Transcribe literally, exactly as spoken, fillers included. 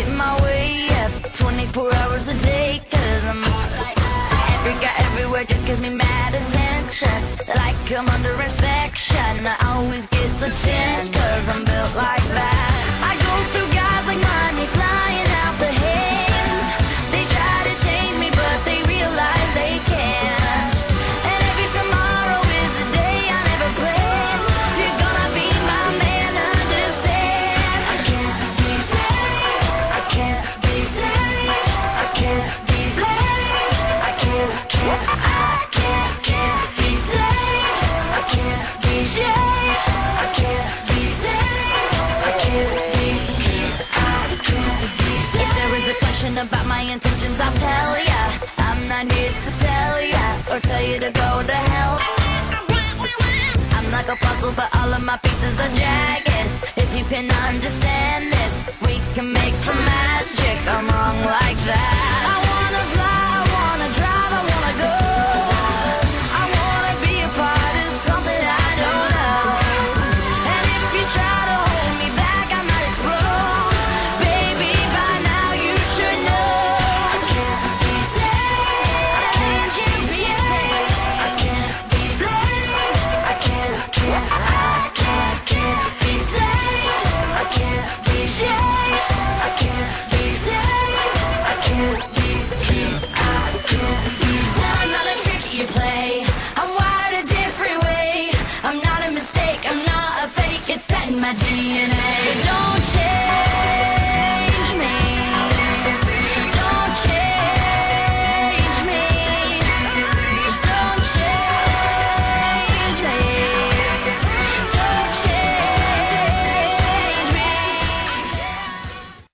my way up twenty-four hours a day, cause I'm hot like that. Every guy everywhere just gives me mad attention, like I'm under inspection. I always get the ten, cause I'm built like that. I go through guys like money flying out the hands. They try to change me but they realize they can't. And every tomorrow is a day I never planned. If you're gonna be my man, understand I can't be saved, I can't be saved, I can't be blamed, I can't, can't, I can't, can't be saved, I can't be changed, I can't be saved, I can't be, I can't be saved. If there is a question about my intentions, I'll tell ya. I'm not here to sell ya or tell you to go to hell. I'm like a puzzle, but all of my pieces are jagged. If you can understand this, we can make some magic. I'm wrong like that. I wanna fly, I wanna drive, I wanna go. I wanna be a part of something I don't know. And if you try to hold me back, I might explode. Baby, by now you should know I can't be saved, I can't be saved, I can't be blamed, I can't, can't, I can't, can't be saved, I can't be changed, I can't be saved, I can't be, I can't be saved. I'm not a trick you play, I'm wired a different way. I'm not a mistake, I'm not a fake, it's set in my D N A.